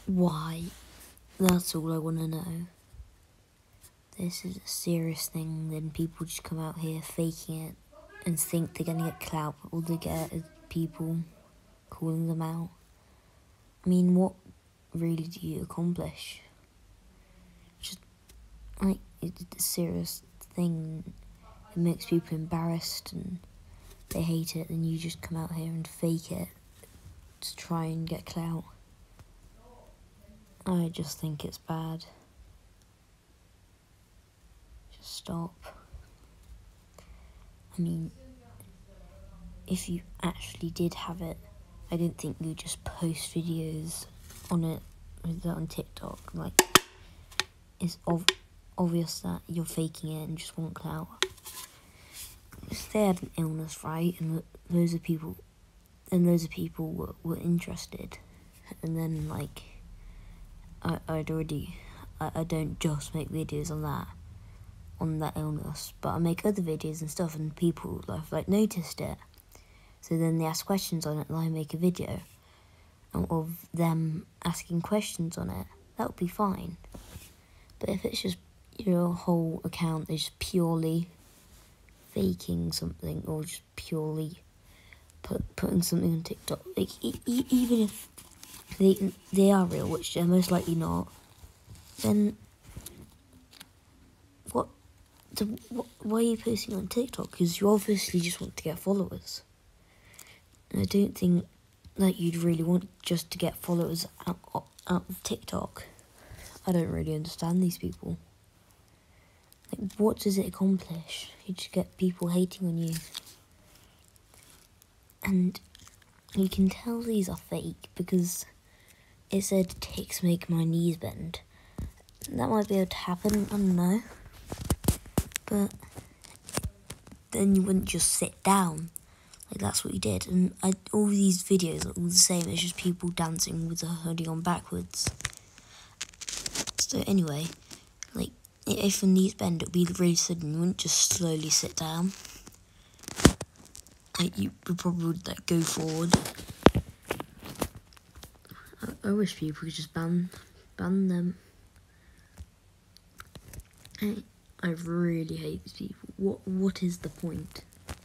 Why? That's all I want to know. This is a serious thing, then people just come out here faking it and think they're going to get clout, but all they get is people calling them out. I mean, what really do you accomplish? Just, like, it's a serious thing. It makes people embarrassed and they hate it, and you just come out here and fake it to try and get clout. I just think it's bad. Just stop. I mean, if you actually did have it, I don't think you just post videos on it on TikTok. Like, it's obvious that you're faking it and just want clout. If they had an illness, right, and loads of people were interested, and then, like, I don't just make videos on that illness, but I make other videos and stuff, and people have, like, noticed it. So then they ask questions on it, and I make a video of them asking questions on it. That would be fine. But if it's just your whole account is purely faking something, or just purely putting something on TikTok, like, even if they are real, which they're most likely not, then why are you posting on TikTok? Because you obviously just want to get followers. And I don't think that you'd really want just to get followers out of TikTok. I don't really understand these people. Like, what does it accomplish? You just get people hating on you. And you can tell these are fake because it said ticks make my knees bend. That might be able to happen, I don't know. But then you wouldn't just sit down. Like, that's what you did. And all these videos are all the same. It's just people dancing with a hoodie on backwards. So anyway, like, if your knees bend, it would be really sudden. You wouldn't just slowly sit down. Like, you probably would, like, go forward. I wish people could just ban them. I really hate these people. What is the point?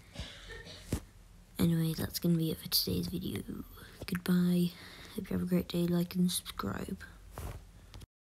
Anyway, that's going to be it for today's video. Goodbye. Hope you have a great day. Like and subscribe.